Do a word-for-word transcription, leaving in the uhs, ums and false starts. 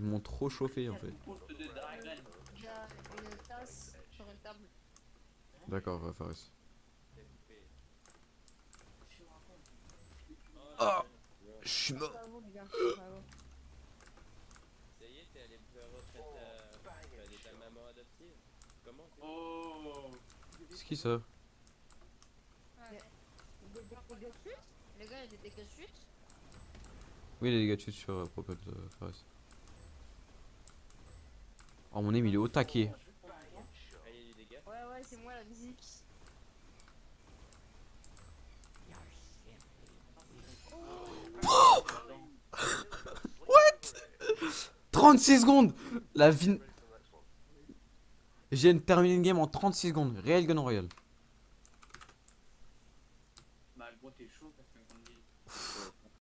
m'ont trop chauffé en fait. Il y a une tasse sur une table. D'accord, va Faris. Oh, je suis mort. Pas à vous, les gars. Pas à vous. Ça y est, t'es allé faire retraite à... Tu as des ta maman adoptive. Comment c'est Oh C'est qui ça? Ouais. Des dégâts de chute. Les gars, il y a des dégâts de chute. Oui, les dégâts de chute sur euh, propos de Faris. Oh, mon aim il est au taquet. Ah, il y a des dégâts. Ouais, ouais, c'est moi la musique. trente-six secondes. La vie. Je viens de terminer une game en trente-six secondes. Réel Gun Royal.